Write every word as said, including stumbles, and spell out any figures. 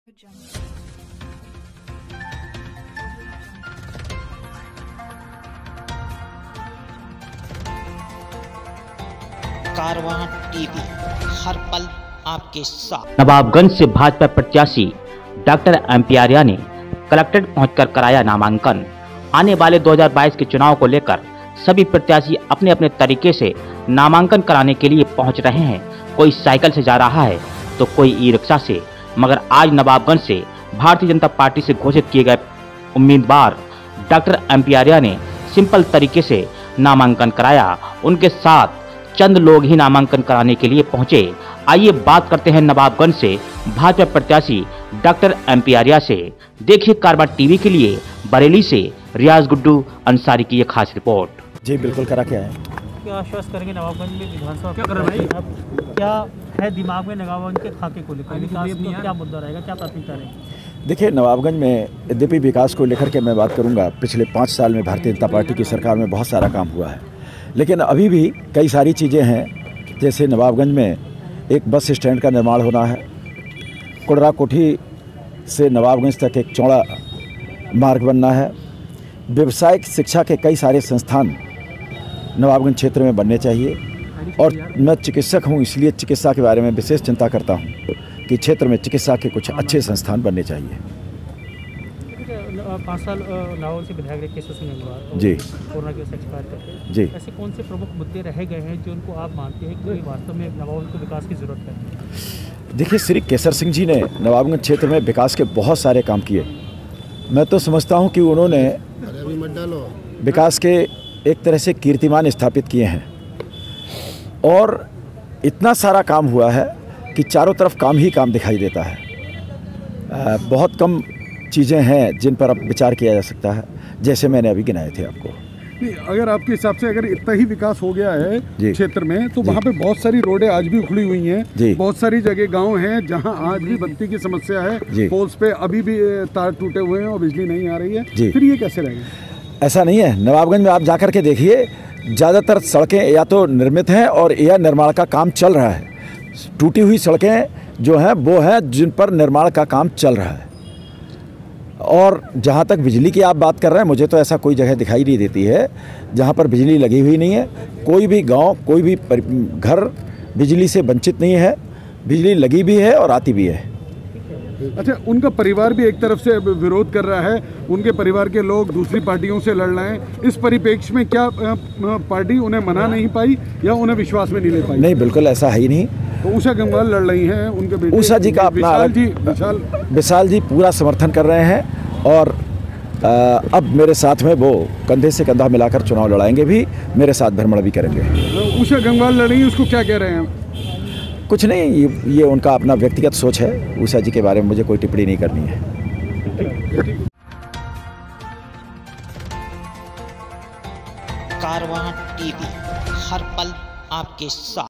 कारवां TV, हर पल आपके साथ। नवाबगंज से भाजपा प्रत्याशी डॉक्टर एम पी आर्या ने कलेक्ट्रेट पहुंचकर कराया नामांकन। आने वाले दो हज़ार बाईस के चुनाव को लेकर सभी प्रत्याशी अपने अपने तरीके से नामांकन कराने के लिए पहुंच रहे हैं। कोई साइकिल से जा रहा है तो कोई ई रिक्शा से, मगर आज नवाबगंज से भारतीय जनता पार्टी से घोषित किए गए उम्मीदवार डॉक्टर एम पी आर्या ने सिंपल तरीके से नामांकन कराया। उनके साथ चंद लोग ही नामांकन कराने के लिए पहुंचे। आइए बात करते हैं नवाबगंज से भाजपा प्रत्याशी डॉक्टर एम पी आर्या से। देखिए कारवां टीवी के लिए बरेली से रियाज गुड्डू अंसारी की ये खास रिपोर्ट। जी बिल्कुल करा के आए। क्या आश्वस्त करेंगे नवाबगंज में विधानसभा क्या कर रहे हैं? क्या है दिमाग में नवाबगंज के खाके को लेकर? विकास को क्या मुद्दा रहेगा, क्या प्राथमिकता रहेगी? देखिए, नवाबगंज में यद्यपि विकास को लेकर के मैं बात करूंगा, पिछले पाँच साल में भारतीय जनता पार्टी की सरकार में बहुत सारा काम हुआ है, लेकिन अभी भी कई सारी चीज़ें हैं। जैसे नवाबगंज में एक बस स्टैंड का निर्माण होना है, कुड़रा कोठी से नवाबगंज तक एक चौड़ा मार्ग बनना है, व्यावसायिक शिक्षा के कई सारे संस्थान नवाबगंज क्षेत्र में बनने चाहिए। और मैं चिकित्सक हूं, इसलिए चिकित्सा के बारे में विशेष चिंता करता हूं कि क्षेत्र में चिकित्सा के कुछ अच्छे संस्थान बनने चाहिए। पाँच साल नावल से विधायक रहे केशव सिंह गंगवार जी कोरोना की वजह से एक्सपायर करते जी ऐसे कौन से प्रमुख मुद्दे रह गए हैं जो उनको आप मानते हैं कि वास्तव में नवाबगंज को विकास की जरूरत है? देखिए, श्री केसर सिंह जी ने नवाबगंज क्षेत्र में विकास के बहुत सारे काम किए। मैं तो समझता हूं कि उन्होंने विकास के एक तरह से कीर्तिमान स्थापित किए हैं और इतना सारा काम हुआ है कि चारों तरफ काम ही काम दिखाई देता है। आ, बहुत कम चीज़ें हैं जिन पर अब विचार किया जा सकता है, जैसे मैंने अभी गिनाए थे आपको। नहीं, अगर आपके हिसाब से अगर इतना ही विकास हो गया है क्षेत्र में, तो वहाँ पे बहुत सारी रोडें आज भी उखड़ी हुई हैं, बहुत सारी जगह गांव हैं जहां आज भी बत्ती की समस्या है, पोल्स पे अभी भी तार टूटे हुए हैं और बिजली नहीं आ रही है, फिर ये कैसे रहेगा? ऐसा नहीं है। नवाबगंज में आप जाकर के देखिए, ज़्यादातर सड़कें या तो निर्मित हैं और या निर्माण का काम चल रहा है। टूटी हुई सड़कें जो हैं वो हैं जिन पर निर्माण का काम चल रहा है। और जहाँ तक बिजली की आप बात कर रहे हैं, मुझे तो ऐसा कोई जगह दिखाई नहीं देती है जहाँ पर बिजली लगी हुई नहीं है। कोई भी गांव, कोई भी घर बिजली से वंचित नहीं है, बिजली लगी भी है और आती भी है। अच्छा, उनका परिवार भी एक तरफ से विरोध कर रहा है, उनके परिवार के लोग दूसरी पार्टियों से लड़ रहे हैं। इस परिप्रेक्ष्य में क्या पार्टी उन्हें मना नहीं पाई या उन्हें विश्वास में नहीं ले पाई? नहीं, बिल्कुल ऐसा है ही नहीं। तो उषा गंगवार लड़ रही हैं, उनके बेटे उषा जी का अपना विशाल जी विशाल विशाल जी पूरा समर्थन कर रहे हैं और आ, अब मेरे साथ में वो कंधे से कंधा मिलाकर चुनाव लड़ाएंगे भी, मेरे साथ भ्रमण भी करेंगे। उषा गंगवार लड़ रही है, उसको क्या कह रहे हैं? कुछ नहीं, ये, ये उनका अपना व्यक्तिगत सोच है। उषा जी के बारे में मुझे कोई टिप्पणी नहीं करनी है। कारवां टीवी, हर पल आपके साथ।